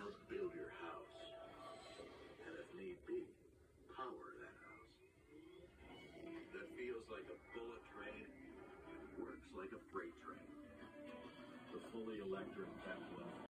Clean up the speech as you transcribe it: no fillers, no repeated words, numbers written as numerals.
help build your house. And if need be, power that house. That feels like a bullet train, works like a freight train. The fully electric Techlift.